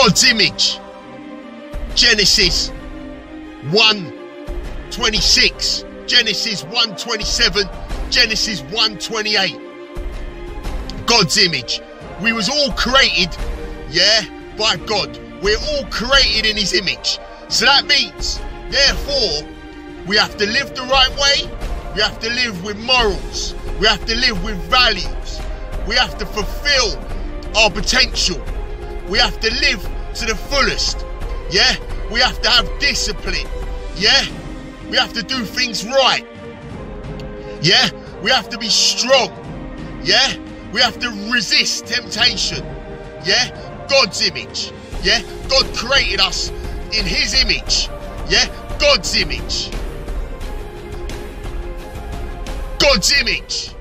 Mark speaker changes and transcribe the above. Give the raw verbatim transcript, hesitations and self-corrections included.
Speaker 1: God's image. Genesis one twenty-six, Genesis one twenty-seven, Genesis one twenty-eight. God's image. We was all created, yeah, by God. We're all created in his image. So that means, therefore, we have to live the right way. We have to live with morals. We have to live with values. We have to fulfill our potential. We have to live to the fullest. Yeah? We have to have discipline. Yeah? We have to do things right. Yeah? We have to be strong. Yeah? We have to resist temptation. Yeah? God's image. Yeah? God created us in his image. Yeah? God's image. God's image.